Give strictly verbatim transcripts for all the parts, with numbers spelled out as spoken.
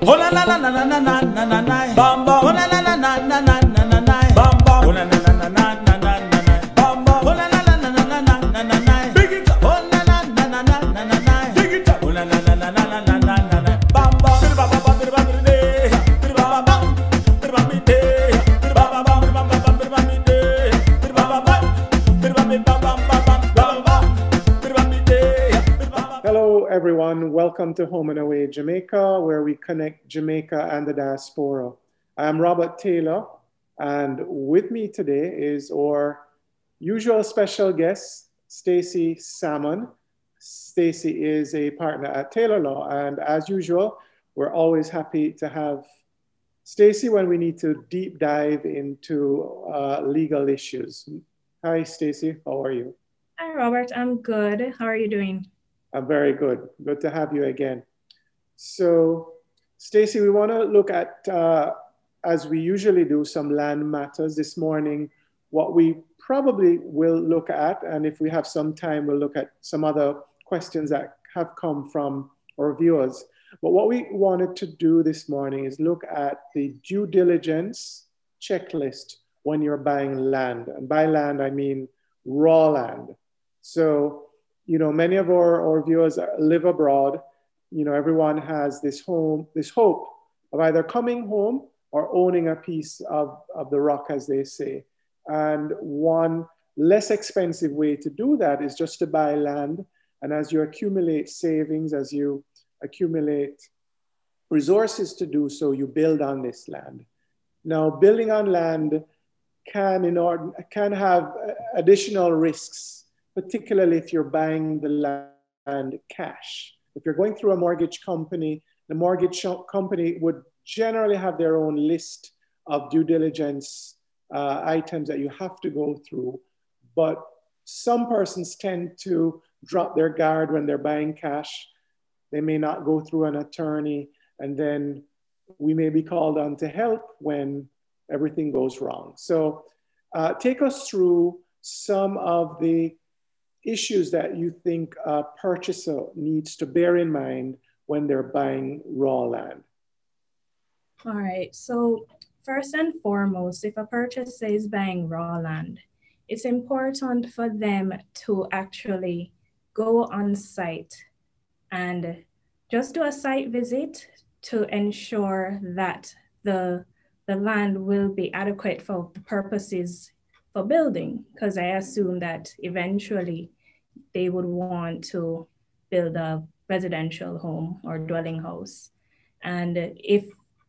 Oh na na na na na na na na na na. Bam bam. Oh na na na na na na na na na. Bam bam. Oh na na na na na na na na na. Bam bam. Oh na na na na na na na na na na. Big it up. Oh na na na na na na na na. Big it up. Oh na na na na na na na na na na. Bam bam. Bam bam bam bam bam bam. Bam bam bam. Bam bam bam. Bam bam bam bam bam bam bam. Bam bam bam. Bam bam bam bam bam bam. Hello, everyone. Welcome to Home and Away Jamaica, where we connect Jamaica and the diaspora. I'm Robert Taylor, and with me today is our usual special guest, Stacey Salmon. Stacey is a partner at Taylor Law, and as usual, we're always happy to have Stacey when we need to deep dive into uh, legal issues. Hi, Stacey. How are you? Hi, Robert. I'm good. How are you doing? I'm very good. Good to have you again. So, Stacey, we want to look at, uh, as we usually do, some land matters this morning. What we probably will look at, and if we have some time, we'll look at some other questions that have come from our viewers. But what we wanted to do this morning is look at the due diligence checklist when you're buying land. And by land, I mean raw land. So, you know, many of our, our viewers live abroad. You know, everyone has this home, this hope of either coming home or owning a piece of, of the rock, as they say. And one less expensive way to do that is just to buy land. And as you accumulate savings, as you accumulate resources to do so, you build on this land. Now, building on land can, in order, can have additional risks, particularly if you're buying the land cash. If you're going through a mortgage company, the mortgage company would generally have their own list of due diligence uh, items that you have to go through. But some persons tend to drop their guard when they're buying cash. They may not go through an attorney, and then we may be called on to help when everything goes wrong. So uh, take us through some of the issues that you think a purchaser needs to bear in mind when they're buying raw land. All right, so first and foremost, if a purchaser is buying raw land, it's important for them to actually go on site and just do a site visit to ensure that the, the land will be adequate for the purposes for building, because I assume that eventually they would want to build a residential home or dwelling house. And if,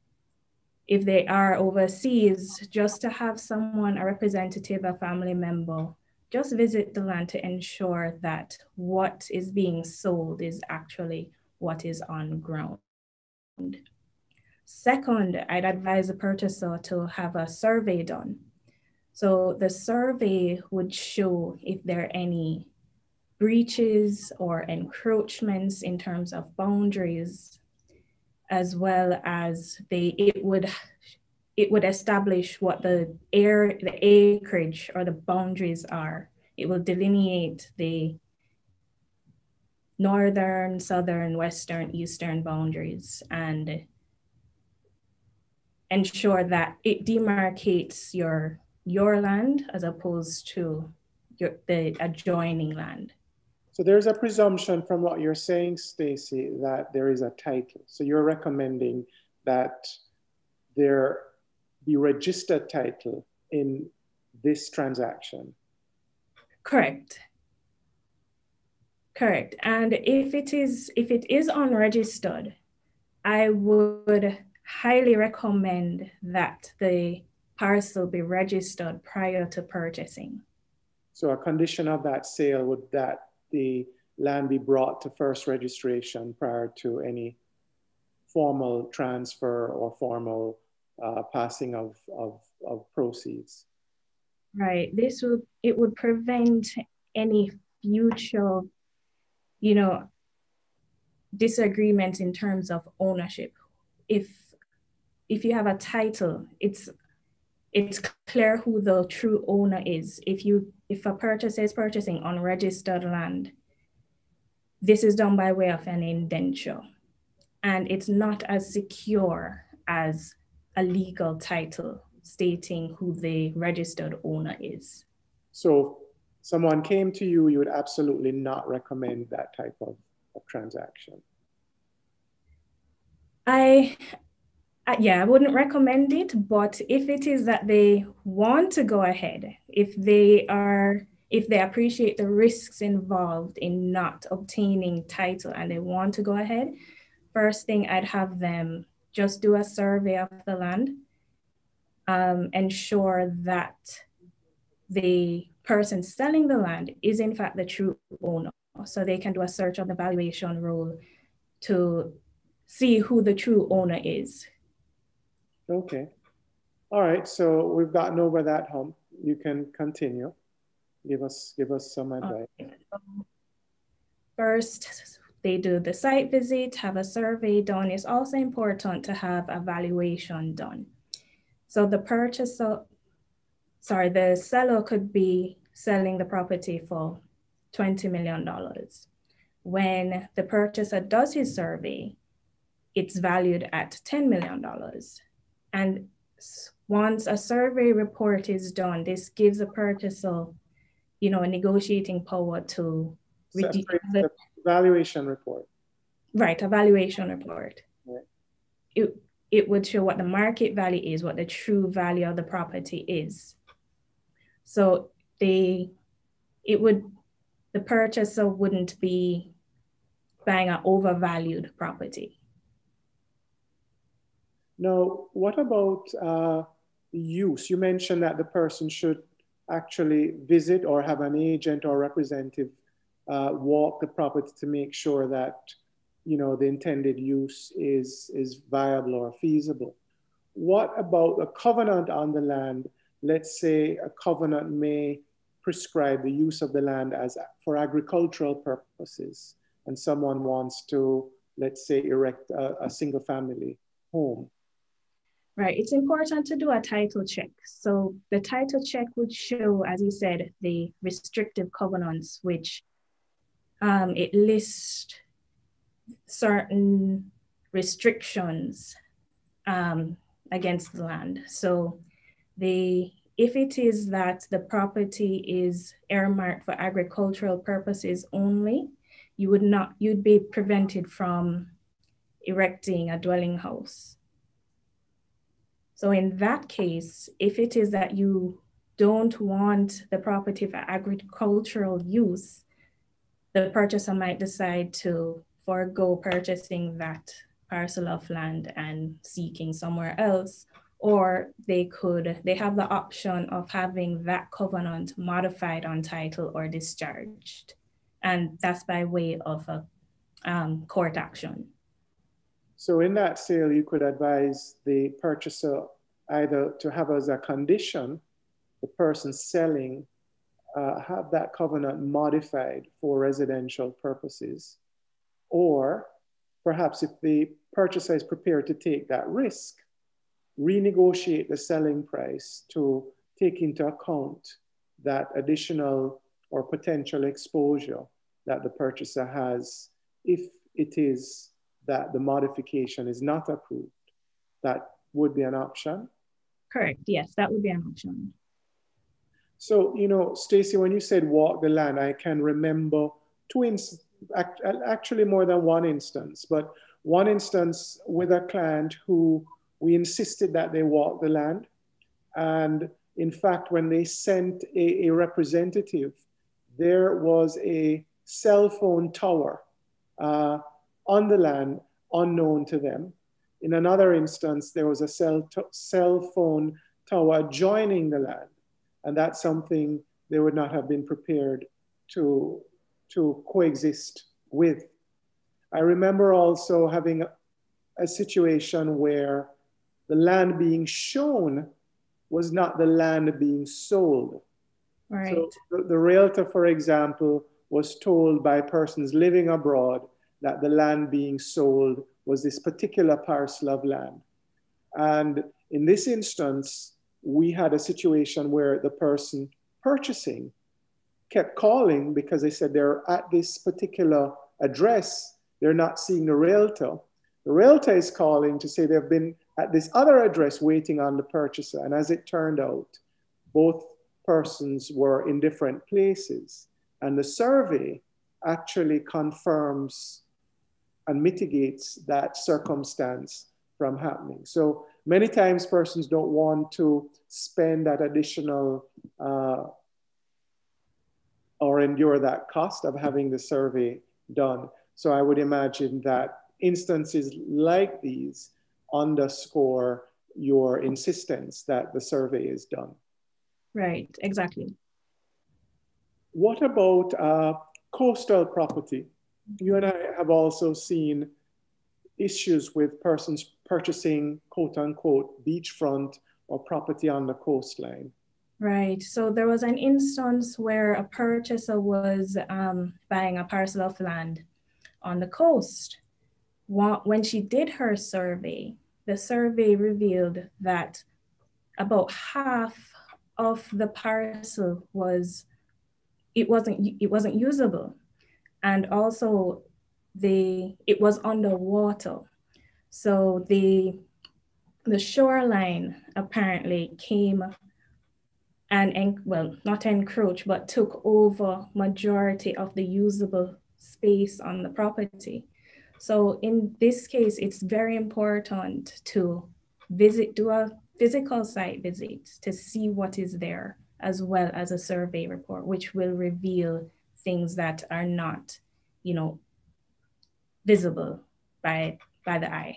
if they are overseas, just to have someone, a representative, a family member, just visit the land to ensure that what is being sold is actually what is on ground. Second, I'd advise the purchaser to have a survey done. So the survey would show if there are any breaches or encroachments in terms of boundaries, as well as they it would it would establish what the air the acreage or the boundaries are. It will delineate the northern, southern, western, eastern boundaries and ensure that it demarcates your your land as opposed to your, the adjoining land. So there's a presumption from what you're saying, Stacey, that there is a title. So you're recommending that there be registered title in this transaction. Correct. Correct. And if it is if it is unregistered, I would highly recommend that the parcel be registered prior to purchasing. So a condition of that sale would that the land be brought to first registration prior to any formal transfer or formal uh, passing of, of, of proceeds. Right. This would, it would prevent any future, you know, disagreements in terms of ownership. If, if you have a title, it's it's clear who the true owner is. If you if a purchaser is purchasing unregistered land, this is done by way of an indenture. and it's not as secure as a legal title stating who the registered owner is. So someone came to you, you would absolutely not recommend that type of, of transaction. I, I, yeah, I wouldn't recommend it, but if it is that they want to go ahead, if they are, if they appreciate the risks involved in not obtaining title and they want to go ahead, first thing I'd have them just do a survey of the land, um, ensure that the person selling the land is in fact the true owner. So they can do a search of the valuation role to see who the true owner is. Okay. All right. So we've gotten over that hump. You can continue. Give us, give us some advice. Okay. First, they do the site visit, have a survey done. It's also important to have a valuation done. So the purchaser, sorry, the seller could be selling the property for twenty million dollars. When the purchaser does his survey, it's valued at ten million dollars. And once a survey report is done, this gives a purchaser, you know, a negotiating power to reduce the valuation report. Right, a valuation report. Right. It, it would show what the market value is, what the true value of the property is. So they, it would, the purchaser wouldn't be buying an overvalued property. Now, what about uh, use? You mentioned that the person should actually visit or have an agent or representative uh, walk the property to make sure that, you know, the intended use is, is viable or feasible. What about a covenant on the land? Let's say a covenant may prescribe the use of the land as for agricultural purposes, and someone wants to, let's say, erect a, a single family home. Right, it's important to do a title check. So the title check would show, as you said, the restrictive covenants, which um, it lists certain restrictions um, against the land. So the, if it is that the property is earmarked for agricultural purposes only, you would not, you'd be prevented from erecting a dwelling house. So in that case, if it is that you don't want the property for agricultural use, the purchaser might decide to forego purchasing that parcel of land and seeking somewhere else, or they could, they have the option of having that covenant modified on title or discharged. And that's by way of a um, court action. So in that sale, you could advise the purchaser either to have as a condition, the person selling uh, have that covenant modified for residential purposes, or perhaps if the purchaser is prepared to take that risk, renegotiate the selling price to take into account that additional or potential exposure that the purchaser has if it is that the modification is not approved. That would be an option. Correct, yes, that would be an option. So, you know, Stacey, when you said walk the land, I can remember two instances, actually more than one instance, but one instance with a client who we insisted that they walk the land. And in fact, when they sent a, a representative, there was a cell phone tower uh, on the land unknown to them. In another instance, there was a cell, cell phone tower adjoining the land. And that's something they would not have been prepared to, to coexist with. I remember also having a, a situation where the land being shown was not the land being sold. Right. So the, the realtor, for example, was told by persons living abroad that the land being sold was this particular parcel of land. And in this instance, we had a situation where the person purchasing kept calling because they said they're at this particular address, they're not seeing the realtor. The realtor is calling to say they've been at this other address waiting on the purchaser. And as it turned out, both persons were in different places. And the survey actually confirms and mitigates that circumstance from happening. So many times persons don't want to spend that additional uh, or endure that cost of having the survey done. So I would imagine that instances like these underscore your insistence that the survey is done. Right, exactly. What about uh, coastal property? You and I have also seen issues with persons purchasing quote unquote beachfront or property on the coastline. Right. So there was an instance where a purchaser was um, buying a parcel of land on the coast. When she did her survey, the survey revealed that about half of the parcel was, it wasn't, it wasn't usable. And also the, it was underwater. So the, the shoreline apparently came and, well, not encroach, but took over majority of the usable space on the property. So in this case, it's very important to visit, do a physical site visit to see what is there, as well as a survey report, which will reveal things that are not, you know, visible by, by the eye.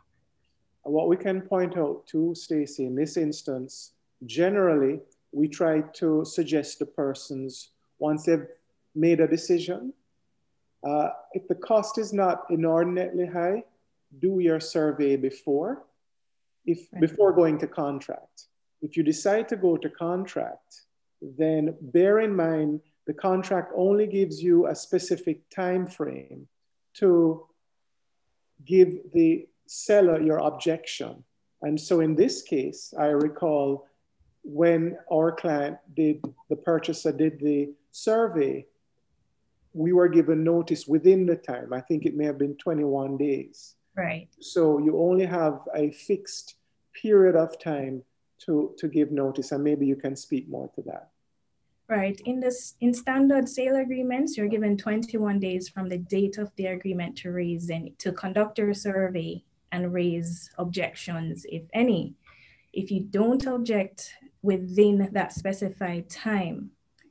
What we can point out to Stacey in this instance, generally, we try to suggest to persons, once they've made a decision, uh, if the cost is not inordinately high, do your survey before, if, right. before going to contract. If you decide to go to contract, then bear in mind the contract only gives you a specific time frame to give the seller your objection. And so in this case, I recall when our client did, the purchaser did the survey, we were given notice within the time. I think it may have been twenty-one days. Right. So you only have a fixed period of time to, to give notice, and maybe you can speak more to that. Right. In this, in standard sale agreements, you're given twenty-one days from the date of the agreement to raise any, to conduct your survey and raise objections, if any. If you don't object within that specified time,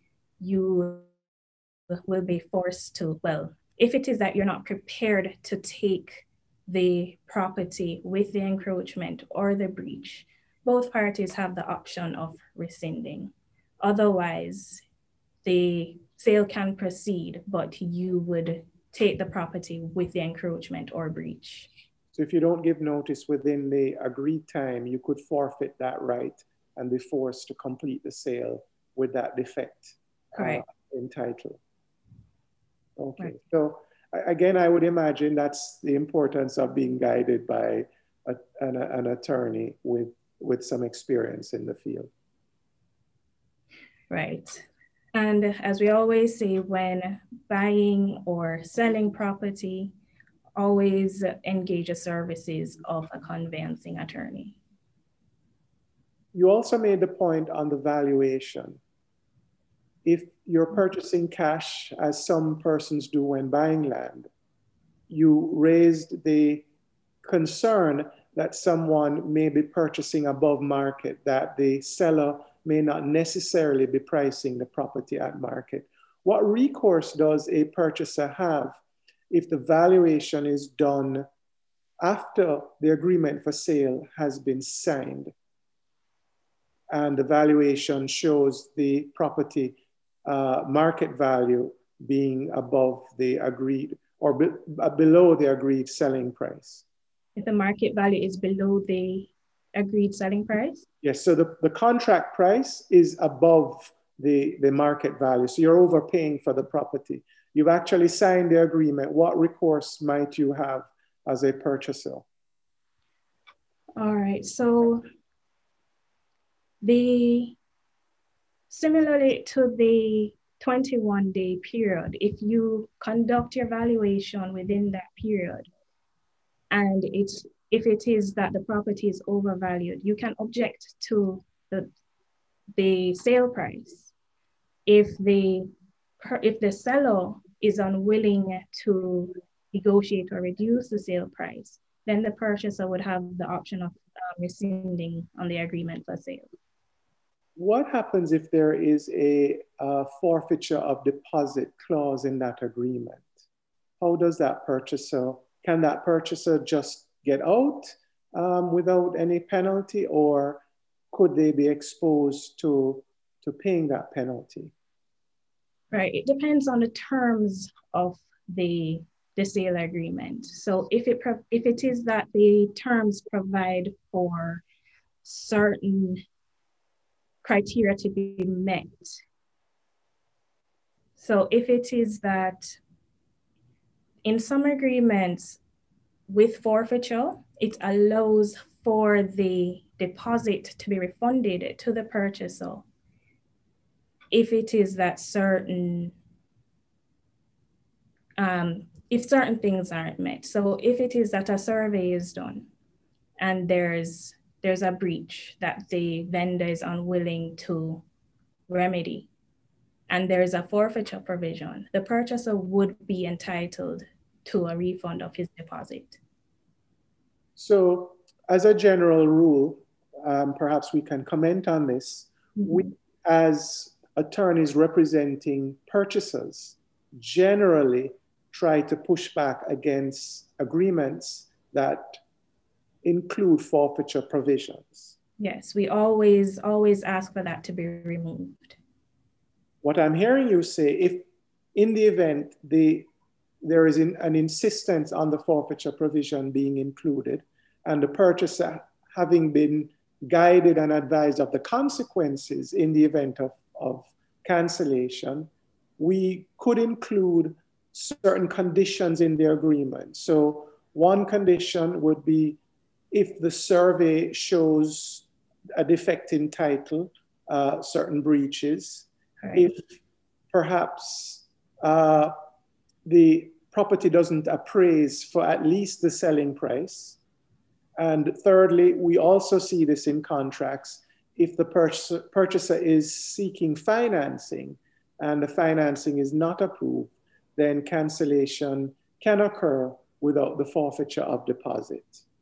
you will be forced to, well, if it is that you're not prepared to take the property with the encroachment or the breach, both parties have the option of rescinding. Otherwise, the sale can proceed, but you would take the property with the encroachment or breach. So if you don't give notice within the agreed time, you could forfeit that right and be forced to complete the sale with that defect uh, in title. Okay, right. So again, I would imagine that's the importance of being guided by a, an, an attorney with, with some experience in the field. Right. And as we always say, when buying or selling property, always engage the services of a conveyancing attorney. You also made the point on the valuation. If you're purchasing cash, as some persons do when buying land, you raised the concern that someone may be purchasing above market, that the seller may not necessarily be pricing the property at market. What recourse does a purchaser have if the valuation is done after the agreement for sale has been signed and the valuation shows the property uh, market value being above the agreed or be, uh, below the agreed selling price? If the market value is below the agreed selling price? Yes, so the, the contract price is above the, the market value. So you're overpaying for the property. You've actually signed the agreement. What recourse might you have as a purchaser? All right, so the, similarly to the twenty-one day period, if you conduct your valuation within that period and it, if it is that the property is overvalued, you can object to the, the sale price. If the, if the seller is unwilling to negotiate or reduce the sale price, then the purchaser would have the option of uh, rescinding on the agreement for sale. What happens if there is a, a forfeiture of deposit clause in that agreement? How does that purchaser, can that purchaser just get out um, without any penalty, or could they be exposed to, to paying that penalty? Right, it depends on the terms of the, the sale agreement. So if it, if it is that the terms provide for certain criteria to be met. So if it is that in some agreements with forfeiture, it allows for the deposit to be refunded to the purchaser if it is that certain, um, if certain things aren't met. So if it is that a survey is done and there's there's a breach that the vendor is unwilling to remedy, and there's a forfeiture provision, the purchaser would be entitled to a refund of his deposit. So as a general rule, um, perhaps we can comment on this. Mm-hmm. We, as attorneys representing purchasers, generally try to push back against agreements that include forfeiture provisions. Yes, we always, always ask for that to be removed. What I'm hearing you say, if in the event the, there is in, an insistence on the forfeiture provision being included, and the purchaser having been guided and advised of the consequences in the event of, of cancellation, we could include certain conditions in the agreement. So one condition would be if the survey shows a defect in title, uh, certain breaches, right. If perhaps uh, the property doesn't appraise for at least the selling price. And thirdly, we also see this in contracts. If the purchaser, purchaser is seeking financing and the financing is not approved, then cancellation can occur without the forfeiture of deposit.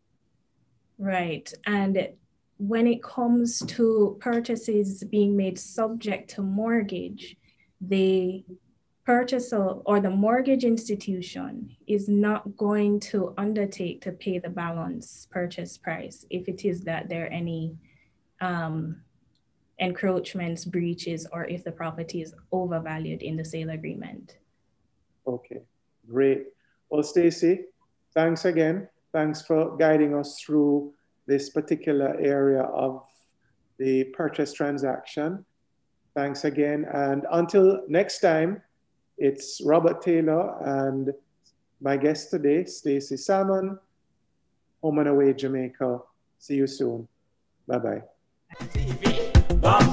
Right. And when it comes to purchases being made subject to mortgage, the purchaser or the mortgage institution is not going to undertake to pay the balance purchase price if it is that there are any um, encroachments, breaches, or if the property is overvalued in the sale agreement. Okay, great. Well, Stacey, thanks again. Thanks for guiding us through this particular area of the purchase transaction. Thanks again. And until next time, it's Robert Taylor and my guest today, Stacey Salmon, Home and Away Jamaica. See you soon. Bye-bye.